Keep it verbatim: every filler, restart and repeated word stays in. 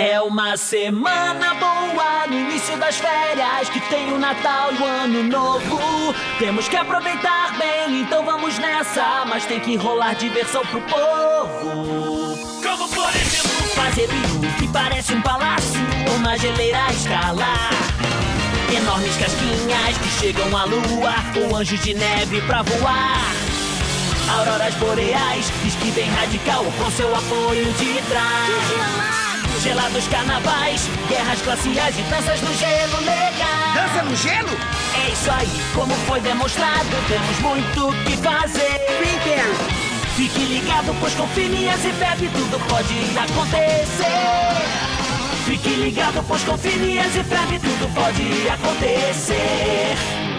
É uma semana boa no início das férias, que tem o Natal e o Ano Novo. Temos que aproveitar bem, então vamos nessa, mas tem que rolar diversão pro povo. Como por exemplo, fazer peru que parece um palácio, ou na geleira escalar enormes casquinhas que chegam à lua, ou anjos de neve pra voar. Auroras boreais, esqui bem radical com seu apoio de trás. Gelados carnavais, guerras glaciais e danças no gelo legal. Dança no gelo? É isso aí, como foi demonstrado, temos muito o que fazer. Entendo. Fique ligado, pois com Phineas e Ferb tudo pode acontecer. Fique ligado, pois com Phineas e Ferb tudo pode acontecer.